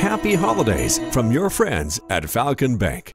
happy holidays from your friends at Falcon Bank.